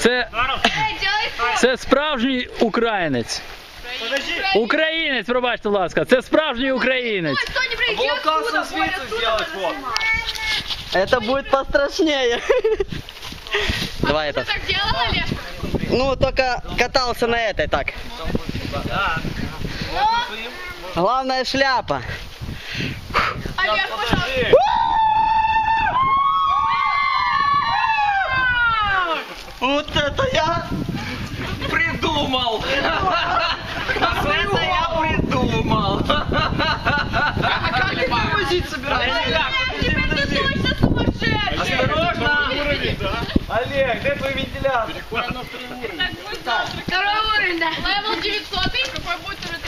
Це справжній українець. Українець, пробачте, будь ласка, це справжній українець. Это будет пострашнее. Давай это. Так делал, Олег? Ну, только катался на этой так. Главное шляпа. Олег, пожалуйста. Вот это я придумал. Это я придумал. А как ты тормозить собираешься? Олег, теперь ты точно сумасшедший. Осторожно. Олег, где твой вентилятор? Второй уровень, да. Левел 900, какой будет